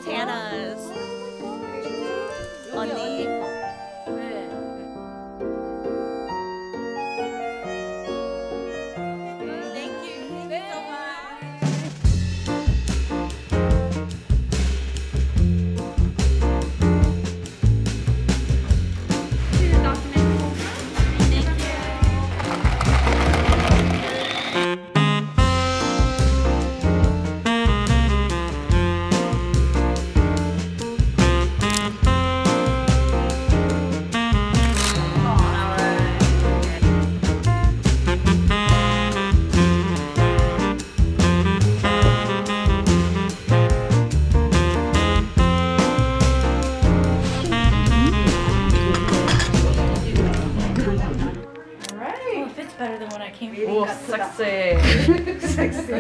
Montana's 언니. Thank you so much. Better than when I came here. Oh, sexy. Sexy.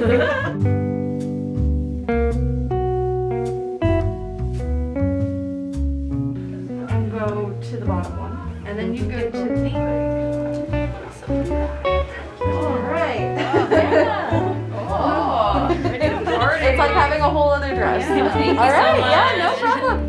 Go to the bottom one, and then you go to the. All right. Oh, it's like having a whole other dress. Yeah, thank you all right. so much. Yeah, no problem.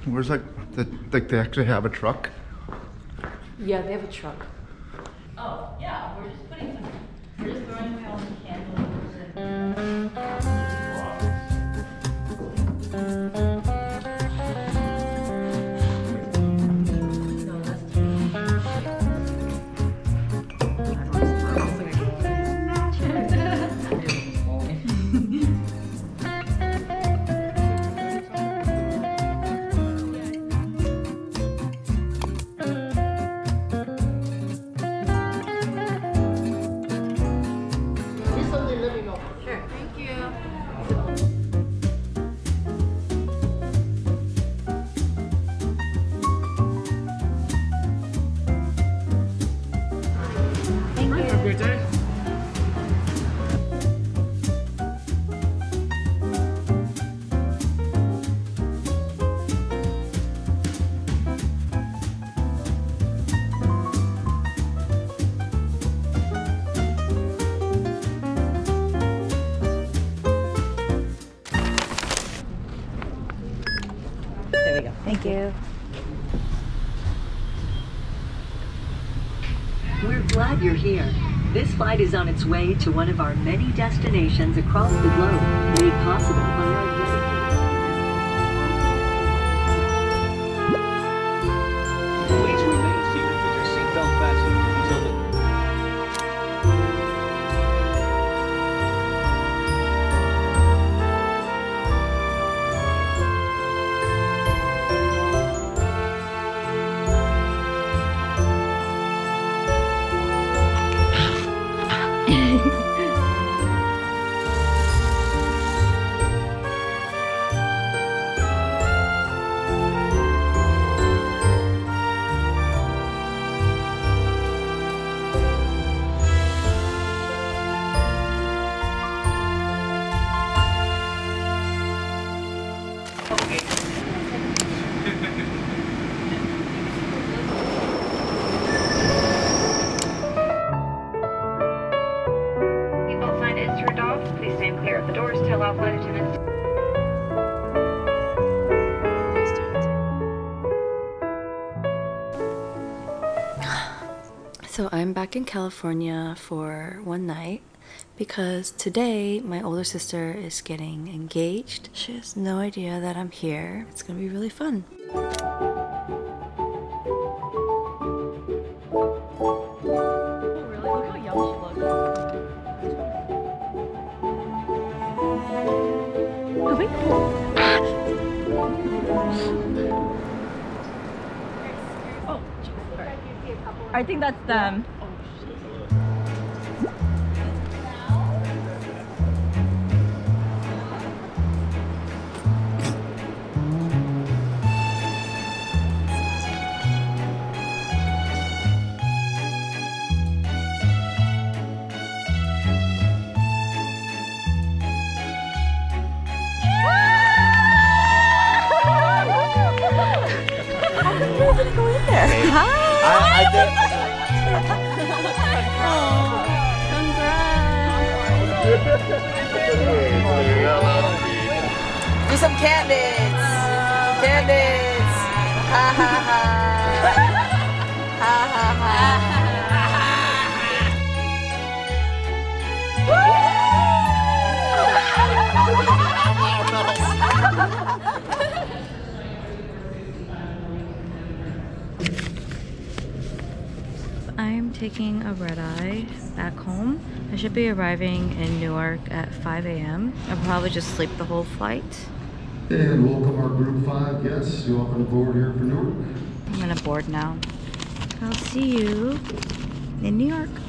Where's like they actually have a truck? Yeah, they have a truck. Oh, yeah, we're just throwing away all the candles and... There we go. Thank you. We're glad you're here. This flight is on its way to one of our many destinations across the globe, made possible by our dedicated... Please remain seated with your seatbelt fastened until the... Seatbelt sign is turned off. Please stand clear of the doors to allow flight attendants. So I'm back in California for one night because today my older sister is getting engaged. She has no idea that I'm here. It's gonna be really fun. I think that's them. I did. Do some candids. Candids. Ha ha ha. Ha ha ha. I'm taking a red-eye back home. I should be arriving in Newark at 5 a.m. I'll probably just sleep the whole flight. And welcome our group 5 guests. Welcome aboard here for Newark. I'm gonna board now. I'll see you in New York.